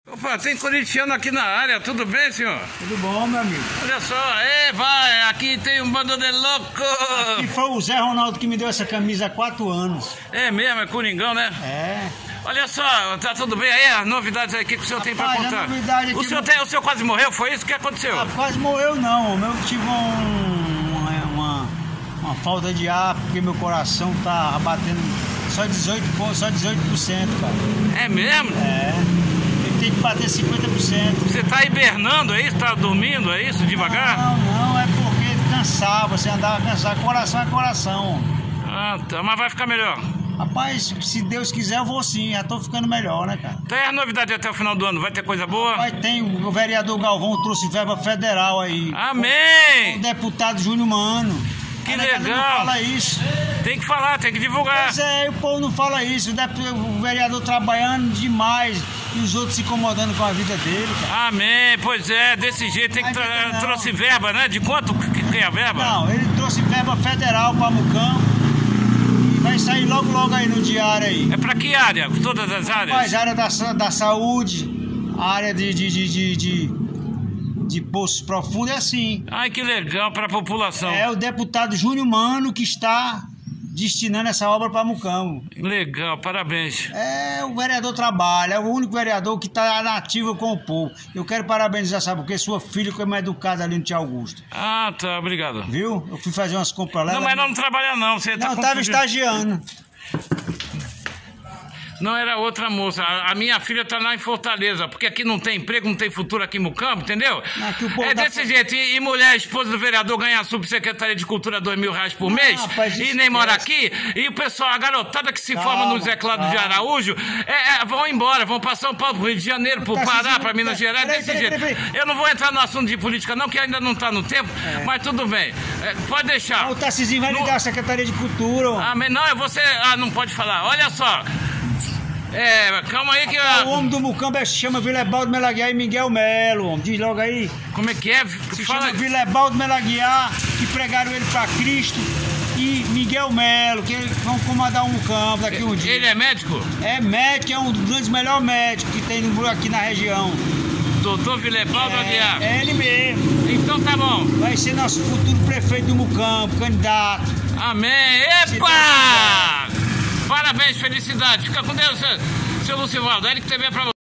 Opa, tem corintiano aqui na área, tudo bem, senhor? Tudo bom, meu amigo? Olha só, vai, aqui tem um bando de louco! Aqui foi o Zé Ronaldo que me deu essa camisa há 4 anos. É mesmo, é Coringão, né? É. Olha só, tá tudo bem aí? As novidades aí, o que o senhor tem pra contar? A novidade aqui... O senhor quase morreu, foi isso? O que aconteceu? Quase morreu não, eu tive uma falta de ar, porque meu coração tá batendo só 18%, cara. É mesmo? É. Tem que bater 50%. Você tá hibernando, é isso? Tá dormindo, é isso? Devagar? Não, é porque cansava, você andava cansado, coração é coração. Ah, tá, mas vai ficar melhor. Rapaz, se Deus quiser eu vou sim, já tô ficando melhor, né, cara? Tem a novidade até o final do ano, vai ter coisa boa? Rapaz, tem, o vereador Galvão trouxe verba federal aí. Amém! O deputado Júnior Mano. Que legal! Não fala isso. Tem que falar, tem que divulgar. Pois é, o povo não fala isso. O vereador trabalhando demais e os outros se incomodando com a vida dele, cara. Amém, pois é, desse jeito tem que trouxe verba, né? De quanto que é a verba? Não, ele trouxe verba federal para Mucambo e vai sair logo aí no diário aí. É para que área? Todas as áreas? Mas a área da saúde, a área de poços profundos, é assim. Ai, que legal para a população. É o deputado Júnior Mano que está destinando essa obra para Mucambo. Legal, parabéns. É, o vereador trabalha, é o único vereador que está nativo com o povo. Eu quero parabenizar, sabe, porque sua filha foi mais educada ali no Tia Augusto. Ah, tá, obrigado. Viu? Eu fui fazer umas compras lá. Não, mas não trabalha não, você tá não, estava estagiando. Não, era outra moça. A minha filha tá lá em Fortaleza, porque aqui não tem emprego, não tem futuro aqui no campo, entendeu? É desse jeito. E mulher, esposa do vereador, ganha a subsecretaria de Cultura R$2.000 por mês, rapaz, e nem mora aqui. E o pessoal, a garotada que se forma no Zé Cláudio de Araújo, vão embora, vão para São Paulo, pro Rio de Janeiro, pro Pará, para Minas Gerais, desse jeito. Eu não vou entrar no assunto de política não, que ainda não tá no tempo, mas tudo bem. Pode deixar. O Tarcisinho vai ligar a Secretaria de Cultura. Ah, mas não, você não pode falar. Olha só. Calma aí que... O homem do Mucambo se chama Vilebaldo Melaguiar e Miguel Melo, homem. Diz logo aí. Como é que é? Se chama Vilebaldo Melaguiar, que pregaram ele para Cristo, e Miguel Melo, que vão comandar o Mucambo daqui um dia. Ele é médico? É médico, é um dos grandes melhores médicos que tem aqui na região. Doutor Vilebaldo Aguiar. É ele mesmo. Então tá bom. Vai ser nosso futuro prefeito do Mucambo, candidato. Amém. Epa! Parabéns, felicidade. Fica com Deus, seu Lucivaldo. Ele que TV pra você.